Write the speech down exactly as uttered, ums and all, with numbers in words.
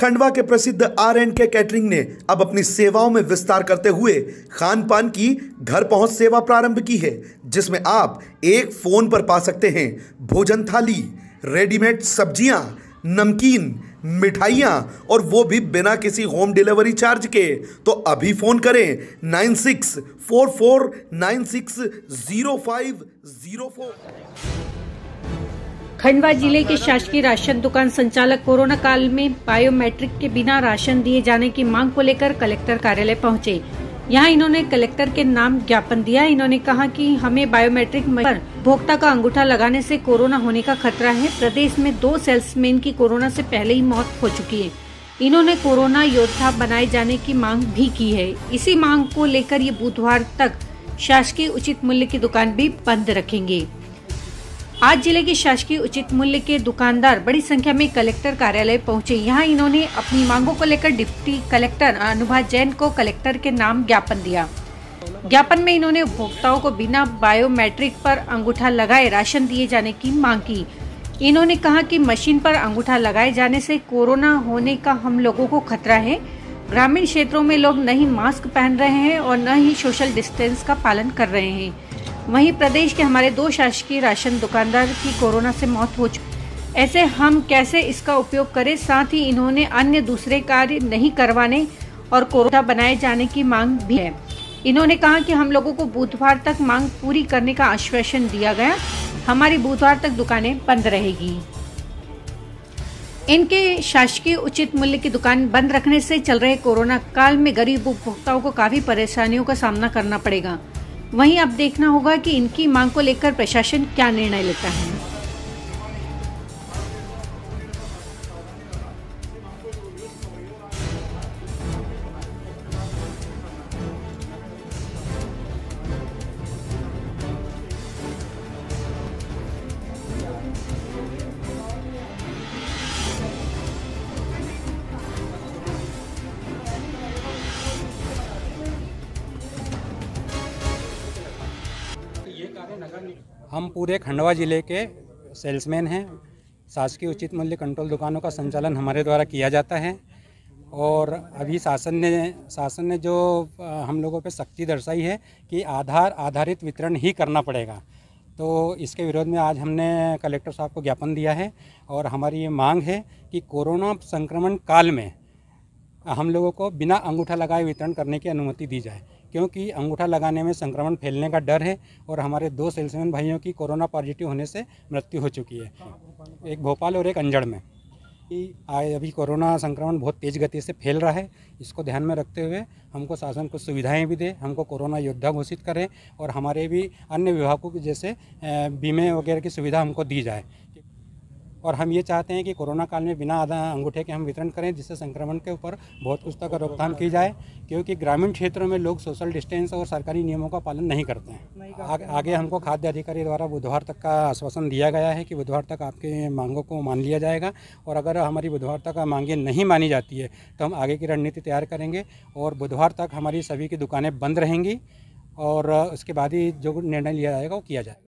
खंडवा के प्रसिद्ध are and के कैटरिंग ने अब अपनी सेवाओं में विस्तार करते हुए खान पान की घर पहुंच सेवा प्रारंभ की है, जिसमें आप एक फोन पर पा सकते हैं भोजन थाली, रेडीमेड सब्जियां, नमकीन, मिठाइयां और वो भी बिना किसी होम डिलीवरी चार्ज के। तो अभी फोन करें nine six four four nine six zero five zero four. Khandwa जिले के शासकीय राशन दुकान संचालक कोरोना काल में बायोमेट्रिक के बिना राशन दिए जाने की मांग को लेकर कलेक्टर कार्यालय पहुंचे। यहां इन्होंने कलेक्टर के नाम ज्ञापन दिया। इन्होंने कहा कि हमें बायोमेट्रिक पर भोक्ता का अंगूठा लगाने से कोरोना होने का खतरा है। प्रदेश में दो सेल्समैन की कोरोना से पहले ही मौत हो चुकी है। इन्होंने कोरोना योद्धा बनाए जाने की मांग भी की है। इसी मांग को लेकर ये बुधवार तक शासकीय उचित मूल्य की दुकान भी बंद रखेंगे। आज जिले के शासकीय उचित मूल्य के दुकानदार बड़ी संख्या में कलेक्टर कार्यालय पहुंचे। यहां इन्होंने अपनी मांगों को लेकर डिप्टी कलेक्टर अनुभा जैन को कलेक्टर के नाम ज्ञापन दिया। ज्ञापन में इन्होंने उपभोक्ताओं को बिना बायोमेट्रिक पर अंगूठा लगाए राशन दिए जाने की मांग की। इन्होंने कहा कि मशीन पर अंगूठा लगाए जाने से कोरोना होने का हम लोगों को खतरा है। ग्रामीण क्षेत्रों में लोग न ही मास्क पहन रहे हैं और न ही सोशल डिस्टेंस का पालन कर रहे हैं। वहीं प्रदेश के हमारे दो शासकीय राशन दुकानदार की कोरोना से मौत हो चुकी। ऐसे हम कैसे इसका उपयोग करें। साथ ही इन्होंने अन्य दूसरे कार्य नहीं करवाने और कोरोना बनाए जाने की मांग भी है। इन्होंने कहा कि हम लोगों को बुधवार तक मांग पूरी करने का आश्वासन दिया गया। हमारी बुधवार तक दुकानें बंद रहेगी। इनके शासकीय उचित मूल्य की दुकान बंद रखने से चल रहे कोरोना काल में गरीब उपभोक्ताओं को काफी परेशानियों का सामना करना पड़ेगा। वहीं अब देखना होगा कि इनकी मांग को लेकर प्रशासन क्या निर्णय लेता है। हम पूरे खंडवा जिले के सेल्समैन हैं। शासकीय उचित मूल्य कंट्रोल दुकानों का संचालन हमारे द्वारा किया जाता है और अभी शासन ने शासन ने जो हम लोगों पे सख्ती दर्शाई है कि आधार आधारित वितरण ही करना पड़ेगा। तो इसके विरोध में आज हमने कलेक्टर साहब को ज्ञापन दिया है और हमारी ये मांग है कि कोरोना संक्रमण काल में हम लोगों को बिना अंगूठा लगाए वितरण करने की अनुमति दी जाए, क्योंकि अंगूठा लगाने में संक्रमण फैलने का डर है और हमारे दो सेल्समैन भाइयों की कोरोना पॉजिटिव होने से मृत्यु हो चुकी है, एक भोपाल और एक अंजड़ में। अभी कोरोना संक्रमण बहुत तेज़ गति से फैल रहा है। इसको ध्यान में रखते हुए हमको शासन कुछ सुविधाएं भी दे, हमको कोरोना योद्धा घोषित करें और हमारे भी अन्य विभागों की जैसे बीमे वगैरह की सुविधा हमको दी जाए। और हम ये चाहते हैं कि कोरोना काल में बिना आधा अंगूठे के हम वितरण करें, जिससे संक्रमण के ऊपर बहुत कुछ तक रोकथाम की जाए, क्योंकि ग्रामीण क्षेत्रों में लोग सोशल डिस्टेंस और सरकारी नियमों का पालन नहीं करते हैं। आगे, आगे हमको खाद्य अधिकारी द्वारा बुधवार तक का आश्वासन दिया गया है कि बुधवार तक आपके मांगों को मान लिया जाएगा और अगर हमारी बुधवार तक मांगें नहीं मानी जाती है तो हम आगे की रणनीति तैयार करेंगे और बुधवार तक हमारी सभी की दुकानें बंद रहेंगी और उसके बाद ही जो निर्णय लिया जाएगा वो किया जाएगा।